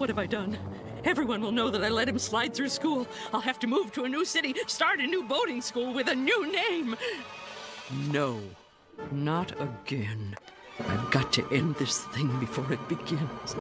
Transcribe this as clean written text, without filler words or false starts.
What have I done? Everyone will know that I let him slide through school. I'll have to move to a new city, start a new boating school with a new name. No, not again. I've got to end this thing before it begins.